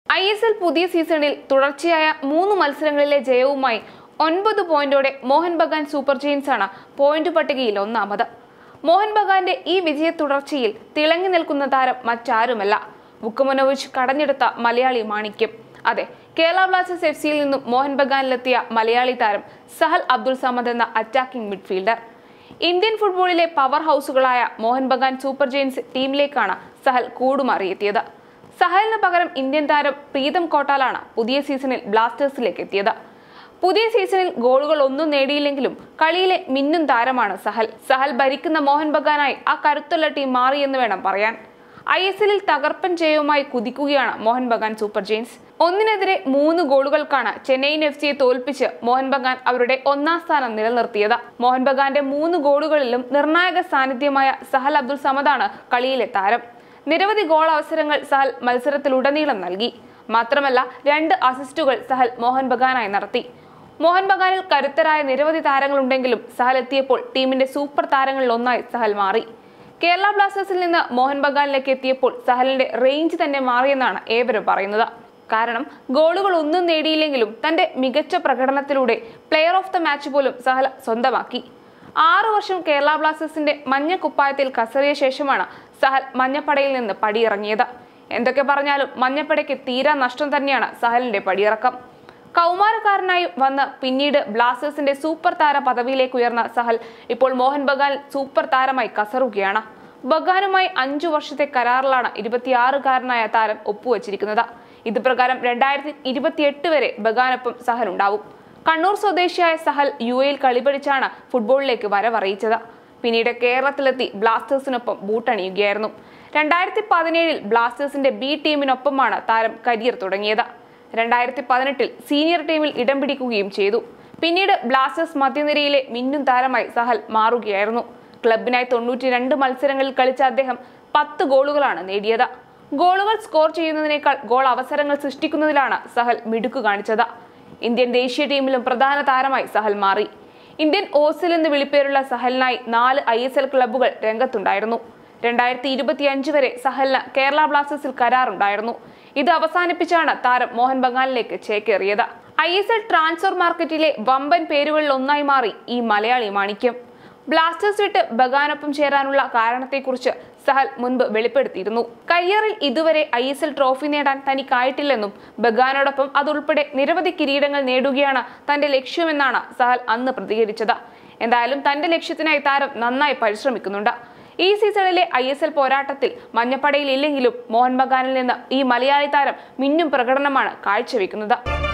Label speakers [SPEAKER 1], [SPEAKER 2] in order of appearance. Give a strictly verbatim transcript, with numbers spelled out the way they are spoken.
[SPEAKER 1] I S L പുതിയ സീസണിൽ തുടർച്ചയായ മൂന്ന് മത്സരങ്ങളിലെ ജയവുമായി ഒൻപത് പോയിന്റോടെ മോഹൻ ബഗാൻ സൂപ്പർ ജയൻസ് ആണ് പോയിന്റ് പട്ടികയിൽ ഒന്നാമത്. മോഹൻ ബഗാന്റെ ഈ വിജയ തുടർച്ചയിൽ തിളങ്ങി നിൽക്കുന്ന താരം മറ്റാരുമല്ല, വുക്കമനോവിച്ച് കടഞ്ഞെടുത്ത മലയാളി മാണിക്യം. അതെ, കേരള ബ്ലാസ്റ്റേഴ്സ് എഫ് സിയിൽ നിന്നും മോഹൻ ബഗാനിലെത്തിയ മലയാളി താരം സഹൽ അബ്ദുൾ സമദ് എന്ന അറ്റാക്കിംഗ് മിഡ്ഫീൽഡർ. ഇന്ത്യൻ ഫുട്ബോളിലെ പവർ ഹൗസുകളായ മോഹൻ ബഗാൻ സൂപ്പർ ജയൻസ് ടീമിലേക്കാണ് സഹൽ കൂടുമാറിയെത്തിയത്. സഹലിന് പകരം ഇന്ത്യൻ താരം പ്രീതം കോട്ടാലാണ് പുതിയ സീസണിൽ ബ്ലാസ്റ്റേഴ്സിലേക്ക് എത്തിയത്. പുതിയ സീസണിൽ ഗോളുകൾ ഒന്നും നേടിയില്ലെങ്കിലും കളിയിലെ മിന്നും താരമാണ് സഹൽ. സഹൽ ഭരിക്കുന്ന മോഹൻ ബഗാനായി ആ കരുത്തുള്ള ടീം മാറിയെന്ന് വേണം പറയാൻ. ഐ എസ് എല്ലിൽ തകർപ്പൻ ജയവുമായി കുതിക്കുകയാണ് മോഹൻ ബഗാൻ സൂപ്പർ ജയൻസ്. ഒന്നിനെതിരെ മൂന്ന് ഗോളുകൾക്കാണ് ചെന്നൈയിൻ എഫ് സിയെ തോൽപ്പിച്ച് മോഹൻ ബഗാൻ അവരുടെ ഒന്നാം സ്ഥാനം നിലനിർത്തിയത്. മോഹൻ ബഗാന്റെ മൂന്ന് ഗോളുകളിലും നിർണായക സാന്നിധ്യമായ സഹൽ അബ്ദുൾ സമദാണ് കളിയിലെ താരം. നിരവധി ഗോൾ അവസരങ്ങൾ സഹൽ മത്സരത്തിലുടനീളം നൽകി. മാത്രമല്ല, രണ്ട് അസിസ്റ്റുകൾ സഹൽ മോഹൻ ബഗാനായി നടത്തി. മോഹൻ ബഗാനിൽ കരുത്തരായ നിരവധി താരങ്ങളുണ്ടെങ്കിലും സഹൽ എത്തിയപ്പോൾ ടീമിന്റെ സൂപ്പർ താരങ്ങളിൽ ഒന്നായി സഹൽ മാറി. കേരള ബ്ലാസ്റ്റേഴ്സിൽ നിന്ന് മോഹൻ ബഗാനിലേക്ക് എത്തിയപ്പോൾ സഹലിന്റെ റേഞ്ച് തന്നെ മാറിയെന്നാണ് ഏവരും പറയുന്നത്. കാരണം ഗോളുകൾ ഒന്നും നേടിയില്ലെങ്കിലും തന്റെ മികച്ച പ്രകടനത്തിലൂടെ പ്ലെയർ ഓഫ് ദ മാച്ച് പോലും സഹൽ സ്വന്തമാക്കി. ആറു വർഷം കേരള ബ്ലാസ്റ്റേഴ്സിന്റെ മഞ്ഞ കുപ്പായത്തിൽ കസറിയ ശേഷമാണ് സഹൽ മഞ്ഞപ്പടയിൽ നിന്ന് പടിയിറങ്ങിയത്. എന്തൊക്കെ പറഞ്ഞാലും മഞ്ഞപ്പടയ്ക്ക് തീരാ നഷ്ടം തന്നെയാണ് സഹലിന്റെ പടിയിറക്കം. കൗമാരക്കാരനായി വന്ന് പിന്നീട് ബ്ലാസ്റ്റേഴ്സിന്റെ സൂപ്പർ താര പദവിയിലേക്ക് ഉയർന്ന സഹൽ ഇപ്പോൾ മോഹൻ ബഗാൻ സൂപ്പർ താരമായി കസറുകയാണ്. ബഗാനുമായി അഞ്ചു വർഷത്തെ കരാറിലാണ് ഇരുപത്തിയാറുകാരനായ താരം ഒപ്പുവച്ചിരിക്കുന്നത്. ഇത് പ്രകാരം രണ്ടായിരത്തി ഇരുപത്തിയെട്ട് വരെ ബഗാനൊപ്പം സഹൽ ഉണ്ടാവും. കണ്ണൂർ സ്വദേശിയായ സഹൽ യു എയിൽ കളിപഠിച്ചാണ് ഫുട്ബോളിലേക്ക് വരവറിയിച്ചത്. പിന്നീട് കേരളത്തിലെത്തി ബ്ലാസ്റ്റേഴ്സിനൊപ്പം ബൂട്ടണിയുകയായിരുന്നു. രണ്ടായിരത്തി പതിനേഴിൽ ബ്ലാസ്റ്റേഴ്സിന്റെ ബി ടീമിനൊപ്പമാണ് താരം കരിയർ തുടങ്ങിയത്. രണ്ടായിരത്തി പതിനെട്ടിൽ സീനിയർ ടീമിൽ ഇടം പിടിക്കുകയും ചെയ്തു. പിന്നീട് ബ്ലാസ്റ്റേഴ്സ് മധ്യനിരയിലെ മിന്നും താരമായി സഹൽ മാറുകയായിരുന്നു. ക്ലബിനായി തൊണ്ണൂറ്റി രണ്ട് മത്സരങ്ങളിൽ കളിച്ച അദ്ദേഹം പത്ത് ഗോളുകളാണ് നേടിയത്. ഗോളുകൾ സ്കോർ ചെയ്യുന്നതിനേക്കാൾ ഗോൾ അവസരങ്ങൾ സൃഷ്ടിക്കുന്നതിലാണ് സഹൽ മിടുക്ക് കാണിച്ചത്. ഇന്ത്യൻ ദേശീയ ടീമിലും പ്രധാന താരമായി സഹൽ മാറി. ഇന്ത്യൻ ഓസിൽ എന്ന് വിളിപ്പേരുള്ള സഹലിനായി നാല് ഐ എസ് എൽ ക്ലബ്ബുകൾ രംഗത്തുണ്ടായിരുന്നു. രണ്ടായിരത്തി ഇരുപത്തി അഞ്ച് വരെ സഹലിന് കേരള ബ്ലാസ്റ്റേഴ്സിൽ കരാറുണ്ടായിരുന്നു. ഇത് അവസാനിപ്പിച്ചാണ് താരം മോഹൻ ബഗാനിലേക്ക് ചേക്കേറിയത്. ഐ എസ് എൽ ട്രാൻസ്ഫർ മാർക്കറ്റിലെ വമ്പൻ പേരുകളിൽ ഒന്നായി മാറി ഈ മലയാളി മാണിക്യം. ബ്ലാസ്റ്റേഴ്സ് വിട്ട് ബഗാനൊപ്പം ചേരാനുള്ള കാരണത്തെക്കുറിച്ച് സഹൽ മുൻപ് വെളിപ്പെടുത്തിയിരുന്നു. കരിയറിൽ ഇതുവരെ ഐ എസ് എൽ ട്രോഫി നേടാൻ തനിക്കായിട്ടില്ലെന്നും ബഗാനോടൊപ്പം അതുൾപ്പെടെ നിരവധി കിരീടങ്ങൾ നേടുകയാണ് തന്റെ ലക്ഷ്യമെന്നാണ് സഹൽ അന്ന് പ്രതികരിച്ചത്. എന്തായാലും തന്റെ ലക്ഷ്യത്തിനായി താരം നന്നായി പരിശ്രമിക്കുന്നുണ്ട്. ഈ സീസണിലെ ഐ എസ് എൽ പോരാട്ടത്തിൽ മഞ്ഞപ്പടയിൽ ഇല്ലെങ്കിലും മോഹൻ ബഗാനിൽ നിന്ന് ഈ മലയാളി താരം മിന്നും പ്രകടനമാണ് കാഴ്ചവെക്കുന്നത്.